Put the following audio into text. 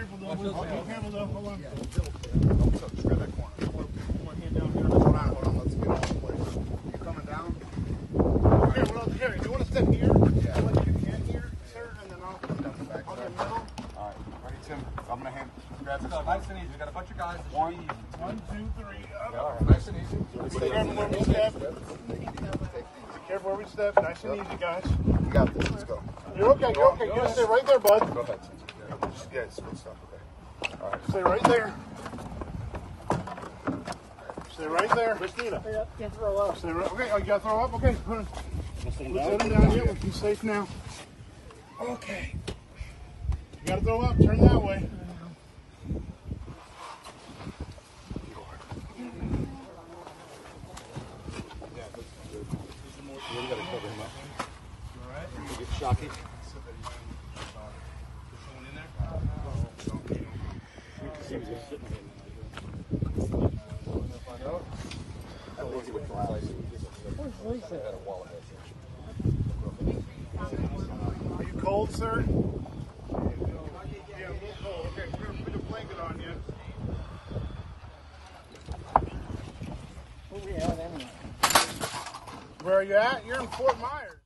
careful though. Careful though. Hold on. Just grab that corner. One hand down here. Hold on. Let's get all the way. You coming down? Here, what else? Here, you want to step here? Yeah. What you can here, sir, and then I'll Down the back. get middle. All right. Ready, Tim? I'm gonna hand. Grab this. Nice and easy. We got a bunch of guys. One. 1, 2, 3. Yeah, all right. Nice and easy. Be careful where we step. Be careful where we step. Nice and easy, guys. You got this. Let's go. You're okay. You're okay. You just stay right there, bud. Go ahead. Yeah, it's good stuff. Okay. All right. Stay right there. Stay right there. Christina. Can't throw up. Stay right. Okay. Oh, you got to throw up? Okay. Let's set him down here. We'll be safe now. Okay. You got to throw up. Turn that way. We gotta cover him up. All right. You get shocky. Are you cold, sir? Yeah, a little cold. Okay, we're going to put a blanket on you. What we have anyway? Where are you at? You're in Fort Myers.